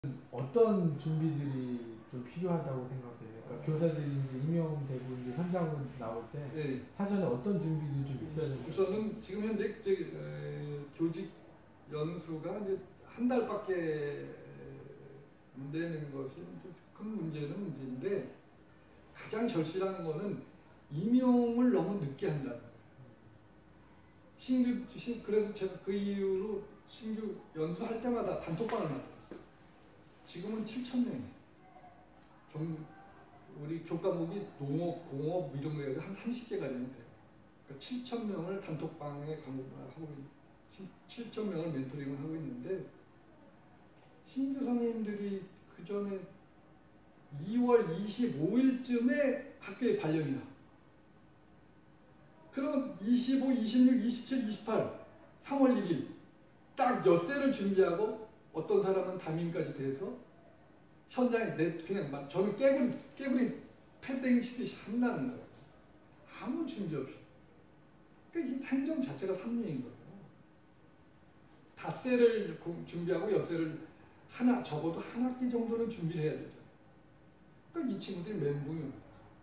어떤 준비들이 좀 필요하다고 생각해요? 그러니까 교사들이 이제 임용되고 이제 현장으로 나올 때 네. 사전에 어떤 준비들이 좀 있어야 되는 거예요? 우선은 지금 현재 교직 연수가 이제 한 달밖에 안 되는 것이 큰 문제인데 가장 절실한 거는 임용을 너무 늦게 한다는 거예요. 그래서 제가 그 이후로 신규 연수할 때마다 단톡방을 만들었어요. 지금은 7,000명이에요. 우리 교과목이 농업, 공업 이런 거 해서 한 30개가 되면 돼요. 그러니까 7,000명을 단톡방에 하고 7,000명을 멘토링을 하고 있는데 신규 선생님들이 그 전에 2월 25일쯤에 학교에 발령이 나. 그러면 25, 26, 27, 28, 3월 1일 딱 엿새를 준비하고 어떤 사람은 담임까지 돼서 현장에 그냥 저는 깨구리 패딩 시듯이 한다는 거예요. 아무 준비 없이. 그러니까 이 행정 자체가 삼류인 거예요. 닷새를 준비하고 엿새를 적어도 한 학기 정도는 준비를 해야 되잖아요. 그러니까 이 친구들이 멘붕이에요.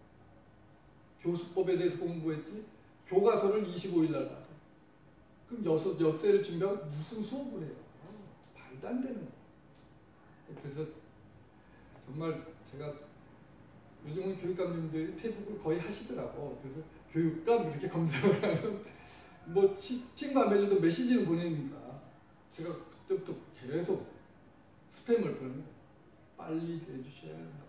교수법에 대해서 공부했지 교과서를 25일 날 받아. 그럼 엿새를 준비하고 무슨 수업을 해요? 말도 안 되는 거예요. 그래서 정말 제가 요즘은 교육감님들이 페이북을 거의 하시더라고. 그래서 교육감 이렇게 검색을 하면 뭐 친구 안 맺어도 메시지를 보내니까 제가 그때부터 계속 스팸을 보내요. 빨리 해주셔야 한다.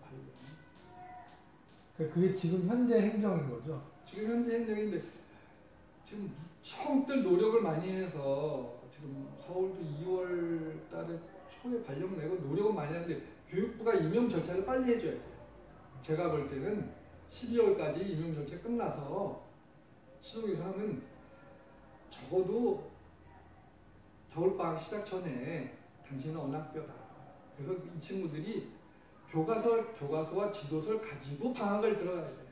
그러니까 그게 지금 현재 행정인 거죠? 지금 현재 행정인데 지금 무척들 노력을 많이 해서 지금 서울도 2월 달에 초에 발령 내고 노력은 많이 하는데 교육부가 임용 절차를 빨리 해줘야 돼요. 제가 볼 때는 12월까지 임용 절차 끝나서 시도교사는 적어도 겨울방학 시작 전에 당신은 어느 학교다. 그래서 이 친구들이 교과서와 지도서를 가지고 방학을 들어가야 돼.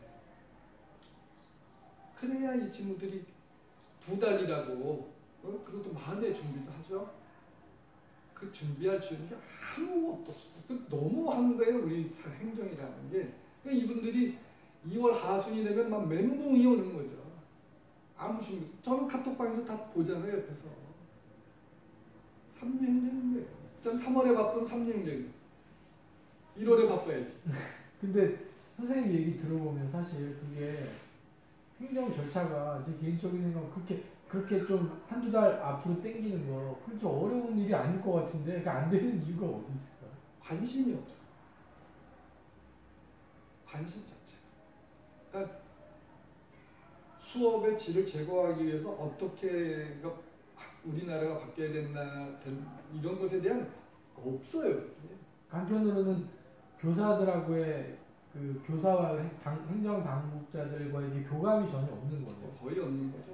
그래야 이 친구들이 2달이라고 그래도 마음의 준비도 하죠. 그 준비할 수 있는 게 아무것도 없어요. 그 너무 한 거예요. 우리 행정이라는 게. 그러니까 이분들이 2월 하순이 되면 막 멘붕이 오는 거죠. 아무 준비. 저는 카톡방에서 다 보잖아요. 옆에서. 3년 행정인 거예요. 전 3월에 바쁜 3년 행정이에요. 1월에 바빠야지. 근데 선생님 얘기 들어보면 사실 그게 행정 절차가 제 개인적인 생각은 그렇게 좀 한두 달 앞으로 당기는 거 그렇게 어려운 일이 아닐 것 같은데 그게 안 되는 이유가 어디 있을까요? 관심이 없어. 관심 자체. 그러니까 수업의 질을 제고하기 위해서 어떻게 우리나라가 바뀌어야 된다 이런 것에 대한 없어요. 한편으로는 교사들하고의 그 교사와 행정 당국자들과의 이게 교감이 전혀 없는 거죠. 거의 없는 거죠.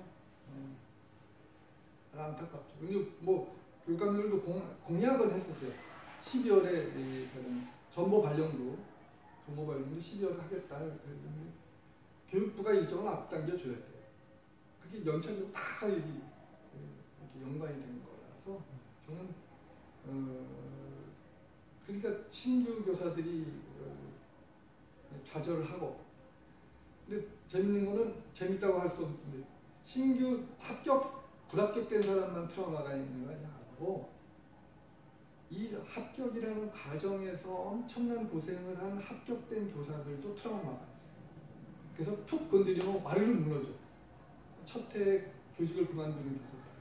안타깝죠. 근데 뭐 교감들도 공약을 했었어요. 12월에 정보 발령도 12월에 하겠다. 그랬는데 교육부가 일정을 앞당겨 줘야 돼요. 그게 연착륙 다 이렇게 연관이 되는 거라서 저는 그러니까 신규 교사들이 좌절을 하고 근데 재밌는 거는 재밌다고 할 수 없는데 신규 불합격된 사람만 트라우마가 있는 거 아니고 이 합격이라는 과정에서 엄청난 고생을 한 합격된 교사들도 트라우마가 있어요. 그래서 툭 건드리면 와르르 무너져. 첫해 교직을 그만두는 교사들.